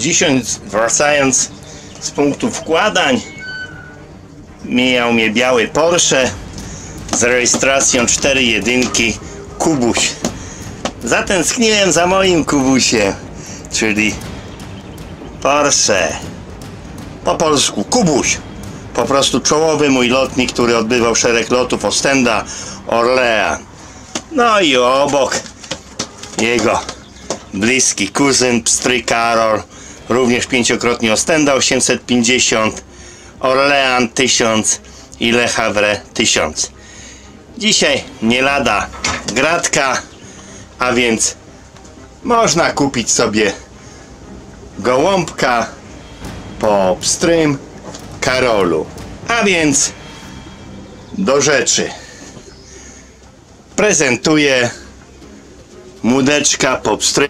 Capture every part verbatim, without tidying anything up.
Dzisiaj, wracając z punktu wkładań, mijał mnie biały Porsche z rejestracją cztery jedynki Kubuś. Zatęskniłem za moim Kubusiem, czyli Porsche, po polsku Kubuś. Po prostu czołowy mój lotnik, który odbywał szereg lotów Ostenda, Orléans. No i obok jego bliski kuzyn, pstry Karol, również pięciokrotnie Ostenda osiemset pięćdziesiąt, Orléans tysiąc i Le Havre tysiąc. Dzisiaj nie lada gratka, a więc można kupić sobie gołąbka po pstrym Karolu. A więc do rzeczy. Prezentuję młódeczka po pstrym.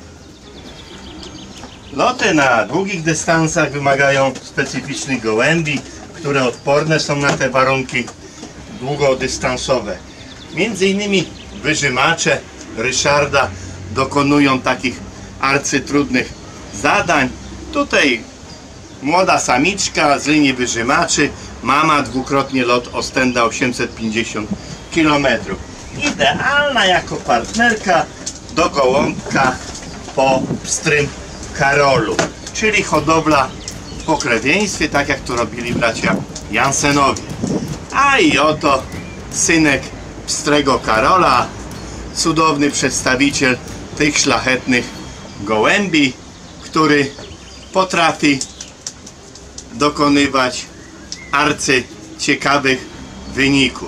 Loty na długich dystansach wymagają specyficznych gołębi, które odporne są na te warunki długodystansowe. Między innymi wyżymacze Ryszarda dokonują takich arcytrudnych zadań. Tutaj młoda samiczka z linii wyżymaczy, mama dwukrotnie lot Ostenda osiemset pięćdziesiąt kilometrów. Idealna jako partnerka do gołąbka po pstrym Karolu, czyli hodowla w pokrewieństwie, tak jak to robili bracia Jansenowie. A i oto synek pstrego Karola, cudowny przedstawiciel tych szlachetnych gołębi, który potrafi dokonywać arcyciekawych wyników.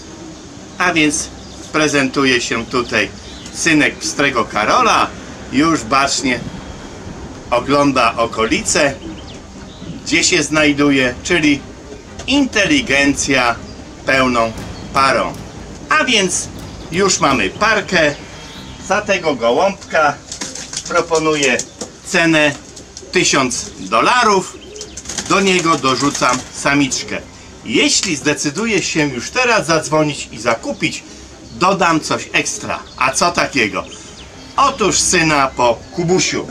A więc prezentuje się tutaj synek pstrego Karola, już bacznie ogląda okolice, gdzie się znajduje, czyli inteligencja pełną parą. A więc już mamy parkę. Za tego gołąbka proponuję cenę tysiąc dolarów. Do niego dorzucam samiczkę. Jeśli zdecyduje się już teraz zadzwonić i zakupić, dodam coś ekstra. A co takiego? Otóż syna po Kubusiu.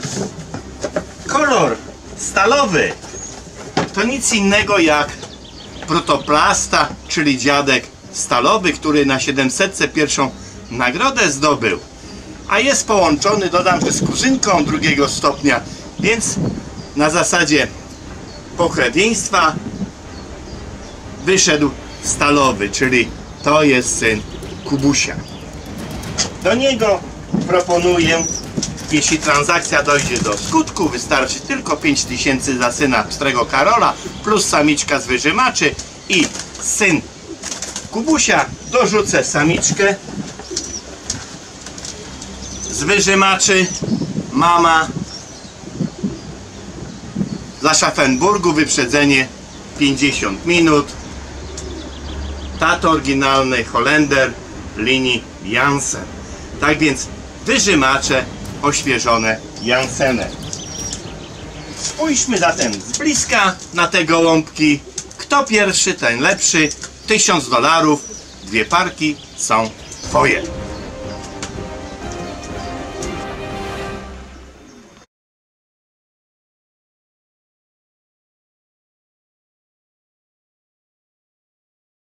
Kolor stalowy to nic innego jak protoplasta, czyli dziadek stalowy, który na siedemsetce pierwszą nagrodę zdobył. A jest połączony, dodam, że z kuzynką drugiego stopnia, więc na zasadzie pokrewieństwa wyszedł stalowy, czyli to jest syn Kubusia. Do niego proponuję, jeśli transakcja dojdzie do skutku, wystarczy tylko pięć tysięcy za syna pstrego Karola plus samiczka z wyżymaczy i syn Kubusia. Dorzucę samiczkę z wyżymaczy, mama dla Schaffenburgu, wyprzedzenie pięćdziesiąt minut. Tato oryginalny Holender linii Jansen. Tak więc wyżymacze oświeżone Jansenem. Spójrzmy zatem z bliska na te gołąbki. Kto pierwszy, ten lepszy. tysiąc dolarów. Dwie parki są twoje.